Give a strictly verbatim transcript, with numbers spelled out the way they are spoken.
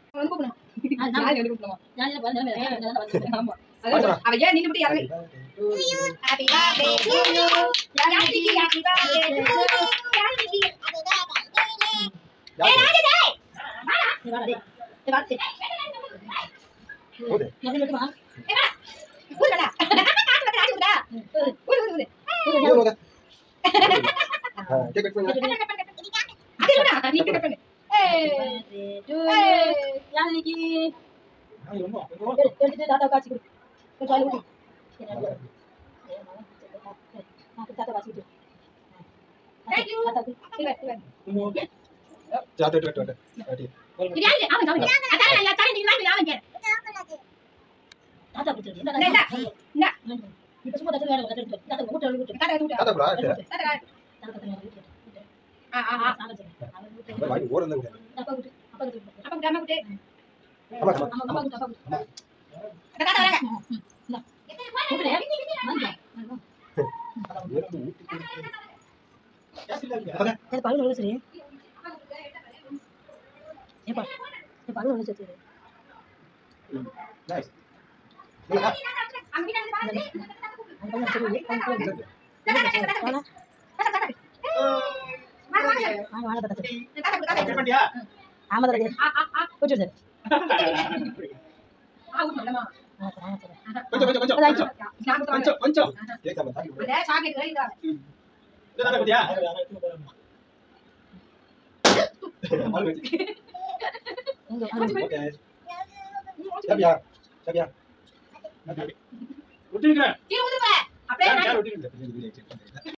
வந்து கூப்பிடணும். யார் வந்து கூப்பிடணும்? யார் வந்து ஆமா. அவ ஏன் நின்னு விட்டு இறங்கு. Happy birthday to you. யாருக்கு ஹேப்பி பர்த்டே டு யூ. யாருக்கு ஹேப்பி பர்த்டே டு யூ. ஏய் ராஜே டேய். வாடா. நீ வாடா டேய். நீ வாடா டேய். ஓடு. நீ வந்து வா. ஏய் வா. ஊருடா. காட்டு வந்து ராஜே ஊருடா. ஊரு ஊரு ஊரு. ஊரு. ஆ கேக் கட் பண்ணு. அது இல்லடா. நீ கேக் கட் பண்ணு. ஏய். யாருக்கு எடுத்து தாத்தா காட்சி கொடு. கொஞ்சம் ஊட்டி. தாத்தா காட்சி கொடு. थैंक यू தாத்தா இங்க जाते टट टट टट இது யாரு அவன் அவன் அதான் நான் தரேன் நீ வாங்க அவன் கேர் தாத்தா குடுத்து இந்த இந்த இந்த இப்ப சும்மா தாத்தா வேற தாத்தா தாத்தா ஊட்ட ஊட்ட தாத்தா ஊட்ட ताता बड़ा है தாத்தா தாத்தா ஆ ஆ ஆ भाई और अंदर उठे அப்பா குடு அப்பா குடு அப்பா குடு அம்மா குடு अम्मा अम्मा அம்மா குடு அப்பா குடு தாத்தா வரங்க இந்த கூப்பிடு வாங்க ये तू ஊட்டி ये पालू नोले सरी ये पा ये पालू नोले सरी नाइस अंगिना बात है अंगिना सरी वाला मार मार हां वाला दादा दादा दादा कट பண்ணியா ஆமா दादा ஆ ஆ ஆ கொஞ்சம் சரி ஆ ஊட்டலமா கொஞ்சம் கொஞ்சம் கொஞ்சம் கொஞ்சம் கொஞ்சம் கேக்க மத்த அதே சாக்லேட் இதா दादा குடியா माल में ओके चबिया चबिया रोटी निकल கீழ ஊதுப்பா அப்படியே क्या रोटी निकल